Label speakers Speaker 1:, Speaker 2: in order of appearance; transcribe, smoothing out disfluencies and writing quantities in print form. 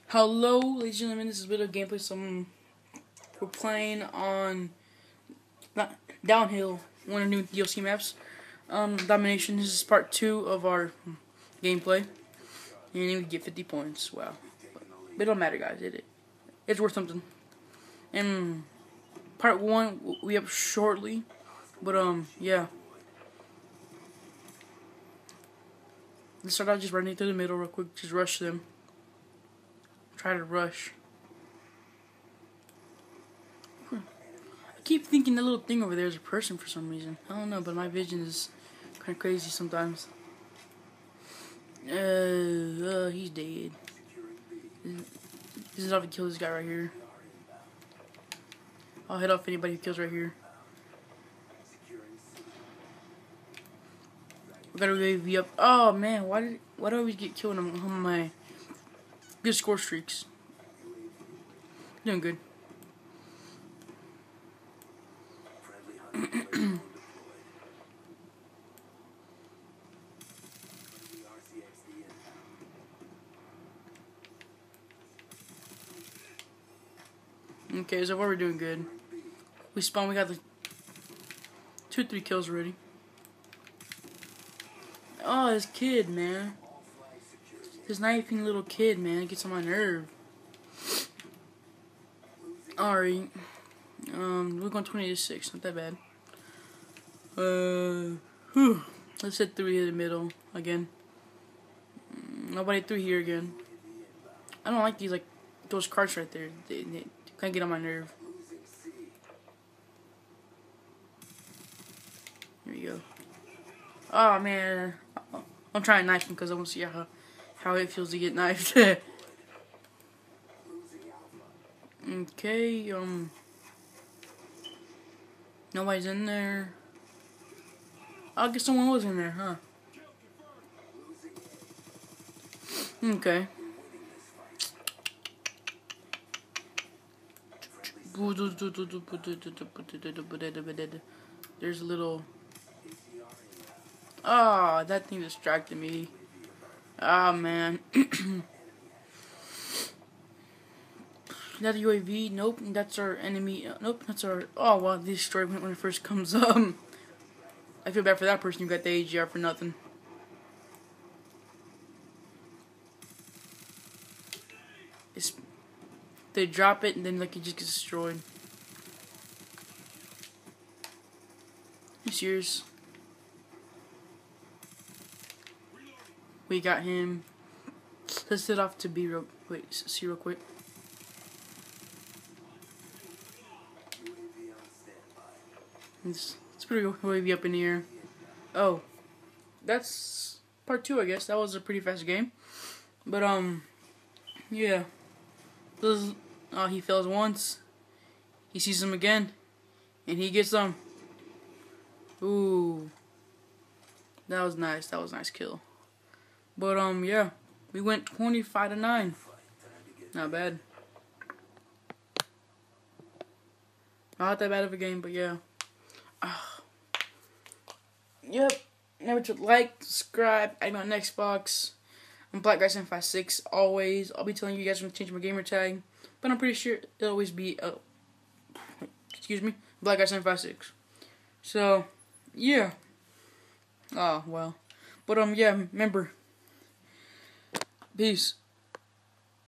Speaker 1: Hello, ladies and gentlemen, this is a bit of gameplay. We're playing on Downhill, one of the new DLC maps. Domination. This is part 2 of our gameplay. And we get 50 points. Wow. But it don't matter, guys. It's worth something. And part 1 we up shortly. But yeah. Let's start out just running through the middle real quick. Just rush them. Try to rush. I keep thinking the little thing over there is a person for some reason. I don't know, but my vision is kind of crazy sometimes. He's dead. This is how we kill this guy right here. I'll hit off anybody who kills right here. We gotta UAV up. Oh man, why do I always get killed on my good score streaks? Doing good. Okay, so far we're doing good. We spawned, we got the 2-3 kills already. Oh, this kid, man. This knifing little kid, man, gets on my nerve. Alright. We're going 20-6, not that bad. Let's hit 3 in the middle again. Nobody 3 here again. I don't like these, like, those carts right there. They kind of get on my nerve. Here we go. Oh, man. I'm trying to knife him because I want to see how it feels to get knifed. Okay, nobody's in there. I guess someone was in there, huh? Okay. There's a little... Oh, that thing distracted me. Ah, man. That UAV? Nope. That's our enemy. Nope. That's our... Oh, wow. This story when it first comes up. I feel bad for that person who got the AGR for nothing. They drop it and then like it just gets destroyed. You serious? We got him. Let's set off to B real. Wait, see real quick. Let's put a UAV up in the air. Oh, that's part 2, I guess. That was a pretty fast game. But yeah. Oh, he fails once. He sees him again, and he gets them. Ooh, that was nice. That was a nice kill. But yeah, we went 25-9. Not bad. Not that bad of a game, but yeah. Yep. Never to like, subscribe, add me on Xbox. I'm BlackGuy756 always. I'll be telling you guys when to change my gamer tag, but I'm pretty sure it'll always be excuse me, BlackGuy756. So yeah. Oh well. But yeah, remember. Peace.